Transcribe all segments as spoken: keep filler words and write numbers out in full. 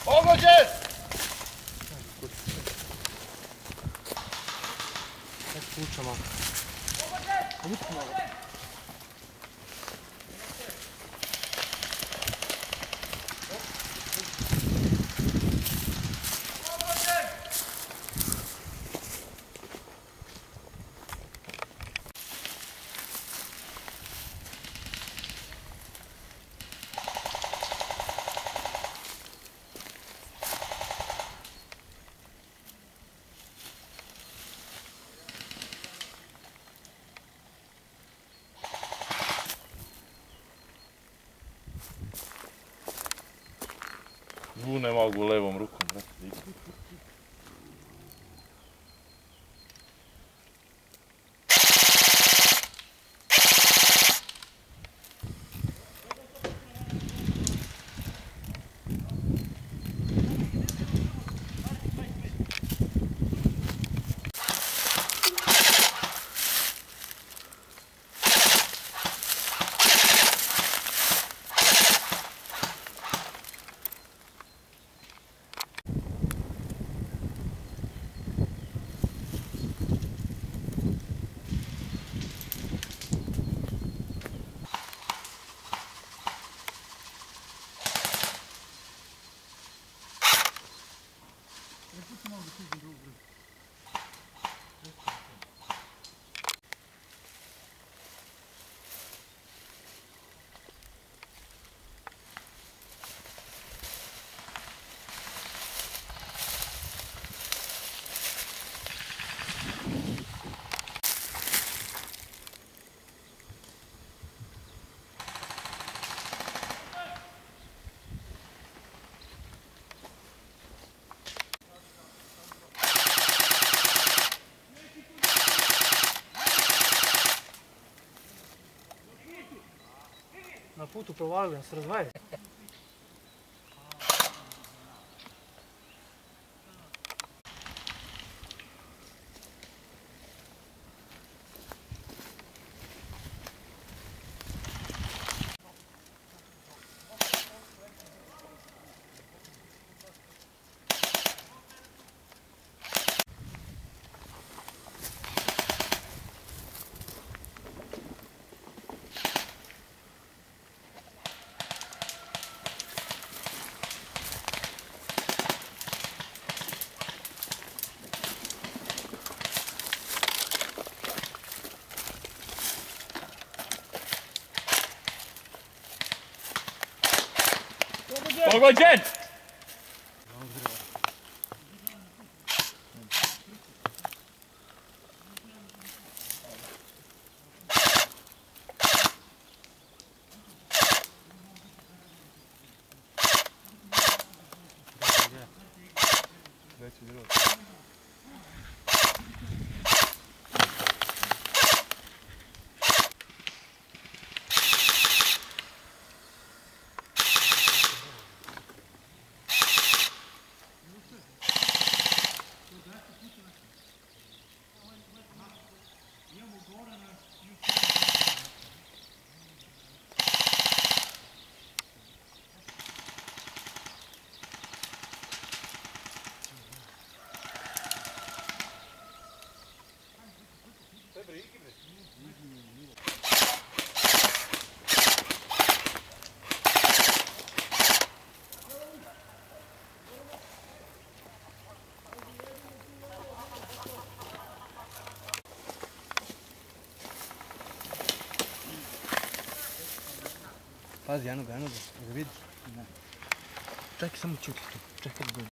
Pogođen! Nek puča malo. Pogođen! U, ne mogu levom rukom, brate. Na putu provalili, da se razvajaju. Pogođen! Pazi, eno ga, eno ga, ga vidiš? Ne. Čekaj, samo čuti tu, čekaj da dođe.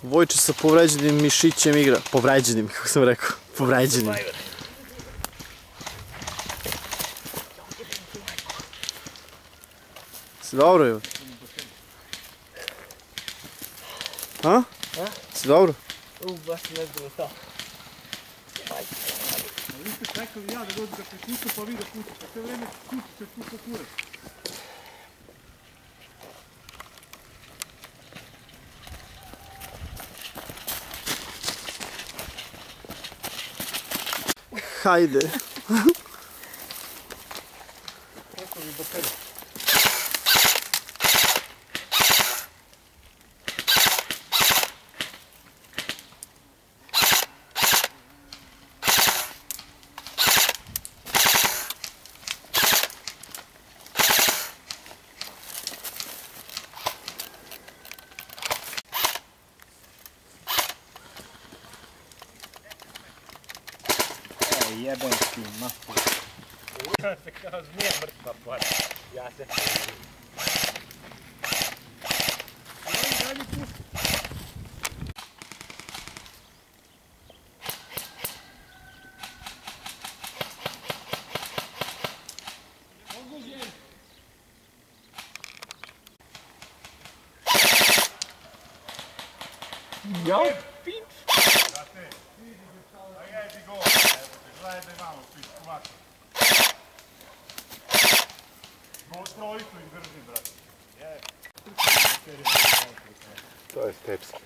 Vojče sa povređenim mišićem igra. Povređenim, kako sam rekao. Povređenim. Si dobro, Ivo? A? Si dobro? U, baš ne znam to. Vi ste čekali ja da dođu da prikuću pa vi da kućete. Sve vreme kućite tu po kurac. Hajde. Kako vi do pere? Jebenski master. Ovo se kao zmija mrtva para. Ja se... Ja? Gledajte malo, svi skuvati. Trojicu im držim, brate. To je stepski.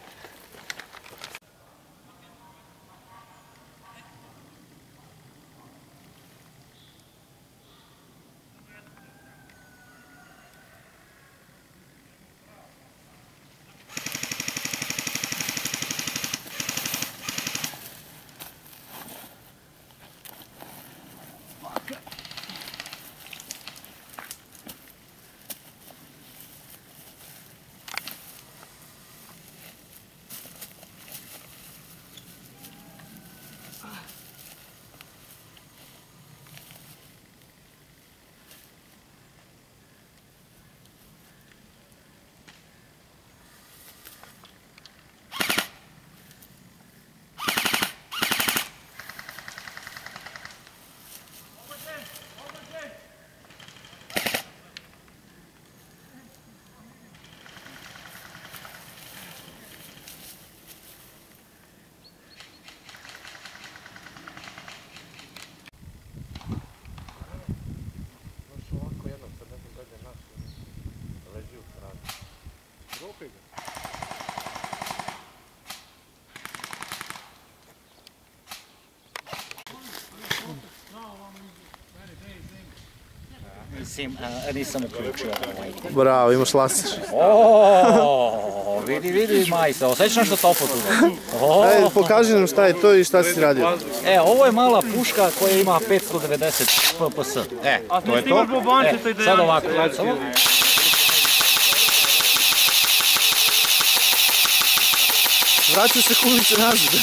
Mislim, a, nisam uključio ovaj. Bravo, imaš laser. Oooo, vidi, vidi majse, osjećam što topo tu. Ajde, pokaži nam šta je to i šta si radio. E, ovo je mala puška koja ima petsto devedeset P P S. E, to je to. E, sad ovako, samo. Vraćaju se kulice nazad.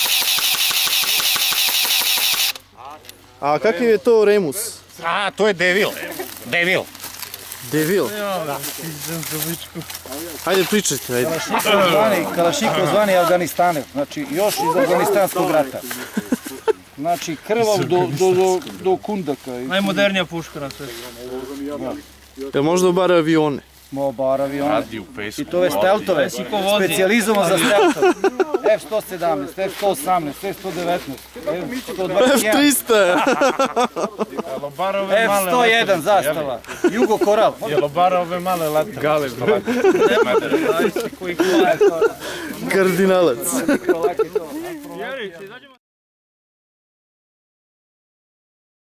A kakav je to Remus? A, to je Devil. Devil. Devil? Hajde pričajte, ajde. Kalašnikov zvani Afganistanev, znači još iz Afganistanskog rata. Znači krvav do, do, do, do kundaka. Najmodernija puška na svijetu. Jel možda obara avione? Mo bar avione. Radi u pesku. I to ove steltove, specijalizovan za steltove. F sto sedamnaest, F sto osamnaest, F sto devetnaest, F sto dvadeset jedan. F trista! F sto jedan zastava, Jugo Koral. Jelobara ove male lete. Gale, brate. Kardinalac.